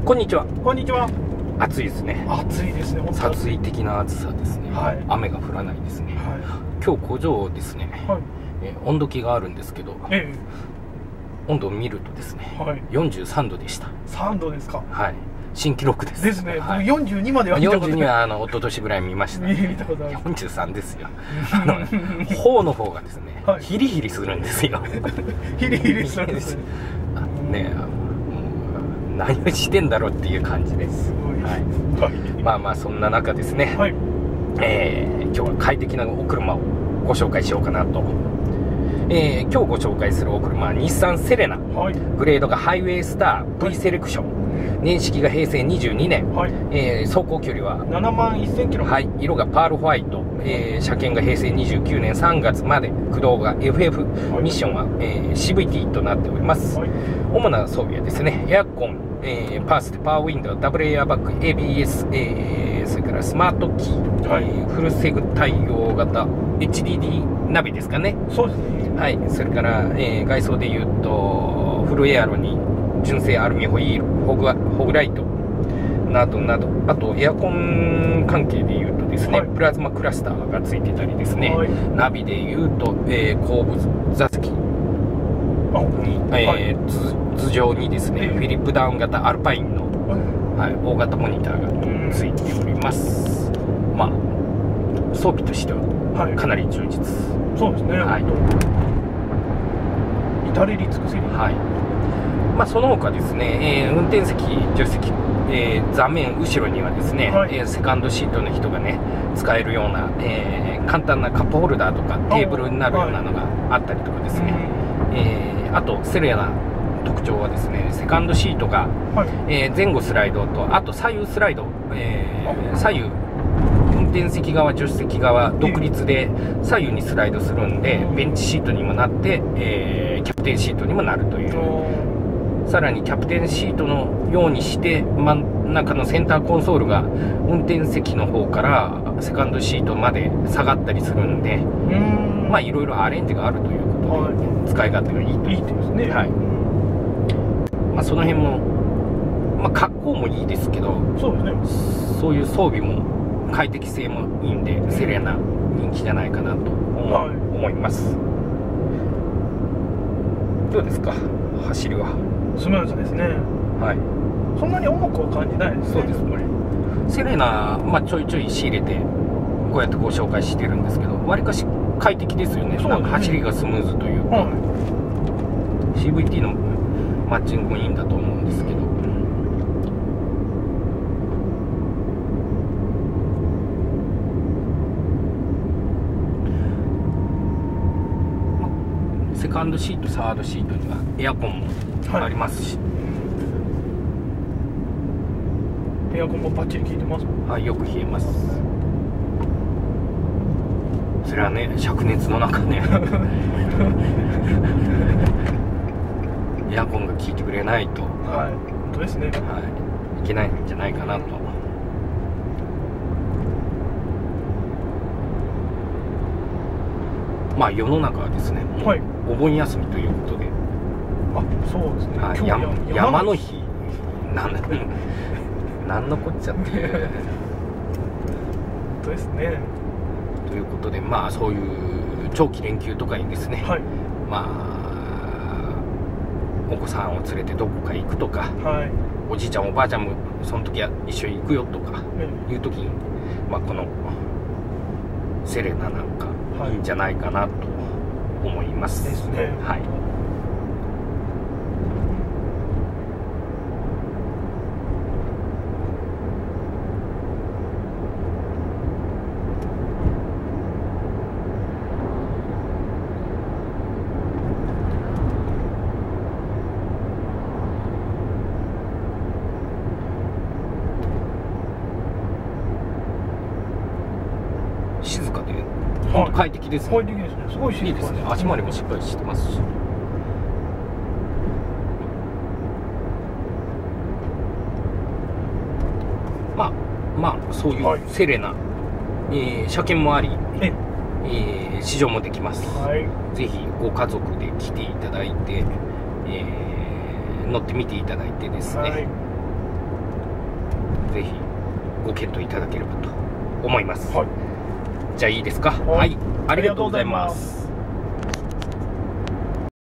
こんにちは。 こんにちは。 暑いですね。 暑いですね。 殺意的な暑さですね。 はい、 雨が降らないですね。 はい、 今日工場ですね、はい、温度計があるんですけど、温度を見るとですね、はい、43度でした。 3度ですか。 はい。新記録です。 ですね。 はい、 42までは見たことない。 42は一昨年ぐらい見ました、ね。 見たことある。 43ですよ。頬の方がですね、はい、ヒリヒリするんですよ。 ヒリヒリするんですね。何をしてんだろうっていう感じです。はい、まあまあそんな中ですね、はい、今日は快適なお車をご紹介しようかなと。今日ご紹介するお車は日産セレナ、はい、グレードがハイウェイスター V セレクション、年式が平成22年、はい、走行距離は 7万1000キロ、 はい、色がパールホワイト、車検が平成29年3月まで、駆動が FF、はい、ミッションは、CVT となっております。はい、主な装備はですね、エアコン、パースでパワーウィンドウ、ダブルエアバッグ、ABS、それからスマートキー、はい、フルセグ対応型 HDD ナビですかね。 そうですね。 はい、それから、外装でいうとフルエアロに純正アルミホイール、ホグライトなどなど、あとエアコン関係でいうとですね、はい、プラズマクラスターがついてたりですね、はい、ナビでいうと、後部座席に、頭上にですね、フィリップダウン型アルパインの、はい、大型モニターがついております。まあ装備としてはかなり充実、 そうですね、はい、至れり尽くせり、 はい。まあ、その他ですね、運転席、助手席、座面後ろにはですね、はい、セカンドシートの人がね使えるような、簡単なカップホルダーとかテーブルになるようなのがあったりとかですね、あとセレナ特徴はですね、セカンドシートが、はい、前後スライドと、あと左右スライド、左右運転席側、助手席側独立で左右にスライドするんで、ベンチシートにもなって、キャプテンシートにもなるという。さらにキャプテンシートのようにして真ん中のセンターコンソールが運転席の方からセカンドシートまで下がったりするんで、まあいろいろアレンジがあるということで、使い勝手がいいと。 いいですね。 はい。まあその辺も、まあ格好もいいですけど、 そうですね。そういう装備も快適性もいいんで、セレナ人気じゃないかなと思います。どうですか、走りは。 スムーズですね。はい。そんなに重くは感じないですね。 そうです、これ。セレナ、まあ、ちょいちょい仕入れて、こうやってご紹介してるんですけど、わりかし快適ですよね。なんか走りがスムーズというか、はい、CVT のマッチングもいいんだと思うんですけど。セカンドシート、サードシートにはエアコンもありますし、 エアコンもバッチリ効いてますもん。 はい、よく冷えます。それはね、灼熱の中ねエアコンが効いてくれないと、 はい、本当ですね、はい、 いけないんじゃないかなと。まあ世の中はですね、はい、お盆休みということで、 あ、そうですね、 はい、山の日なんのこっちゃっていう本当ですね。 ということで、まあそういう長期連休とかにですね、はい、まあお子さんを連れてどこか行くとか、はい、おじいちゃんおばあちゃんもその時は一緒に行くよとかいう時に、まあこのセレナなんかいいんじゃないかなと思います。 ですね。 はい。静かで本当快適ですね。 快適ですね。すごいいいですね。足回りもしっかりしてますし。まあそういうセレナ、車検もあり、試乗もできます。ぜひご家族で来ていただいて、乗ってみていただいてですね。 ぜひご検討いただければと思います。 はい、 じゃあいいですか。 はい、 はい、ありがとうございます。